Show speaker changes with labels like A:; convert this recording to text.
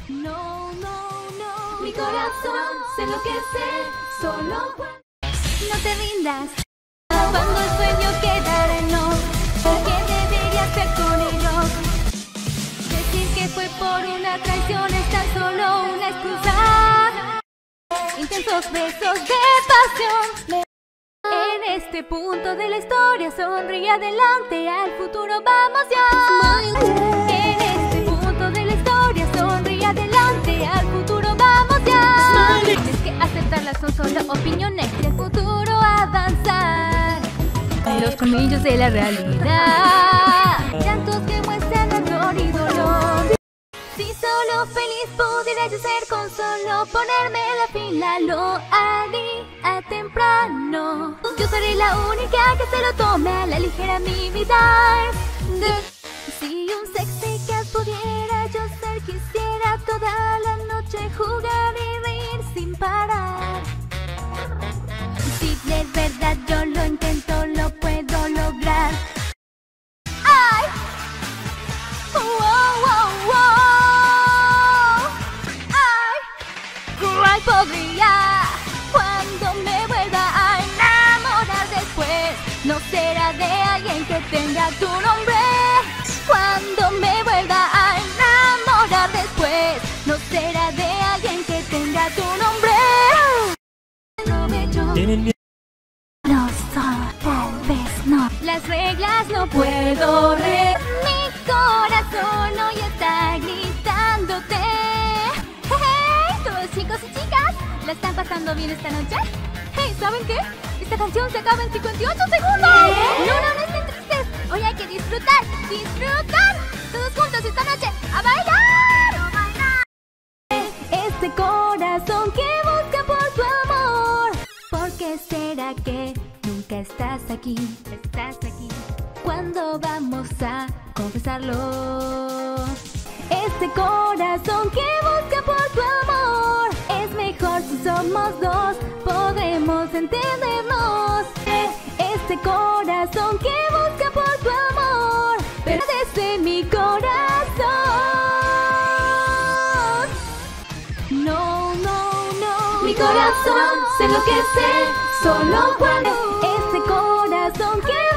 A: No, no, no. Mi corazón se enloquece solo cuando no te rindas. Cuando el sueño queda en no, porque deberías ser con ellos. Decir que fue por una traición es tan solo una excusa. Intensos besos de pasión. En este punto de la historia sonríe adelante, al futuro vamos ya. En este punto de la historia sonríe adelante, al futuro vamos ya. Tienes que aceptarlas, son solo opiniones y el futuro avanzar. Los colmillos de la realidad, llantos que muestran ardor y dolor. Si solo feliz pudiera yo ser, con solo ponerme la fila lo haría temprano. Yo seré la única que se lo tome a la ligera mi vida. Si un sexy cat pudiera yo ser, quisiera toda la noche jugar y reír sin parar. Si de verdad yo lo intento, lo puedo lograr. ¡Ay! ¡Wow, wow, wow! ¡Ay! Podría, cuando me vuelva a enamorar después, no será de alguien que tenga tu nombre. Cuando me vuelva a enamorar después, no será de alguien que tenga tu nombre. No son, tal vez no. Las reglas no puedo mi corazón hoy está gritándote. Hey, todos chicos y chicas, ¿la están pasando bien esta noche? Hey, ¿saben qué? Esta canción se acaba en 58 segundos. No estén tristes. Hoy hay que disfrutar, disfrutar. Todos juntos esta noche, ¡a bailar! ¡A bailar! Este corazón que busca por tu amor. ¿Por qué será que nunca estás aquí? Estás aquí. ¿Cuándo vamos a confesarlo? Este corazón que busca por tu amor. Es mejor si somos dos, podremos entendernos. Este corazón que busca por tu amor, pero desde mi corazón. No, no, no. Mi corazón se enloquece solo cuando este corazón que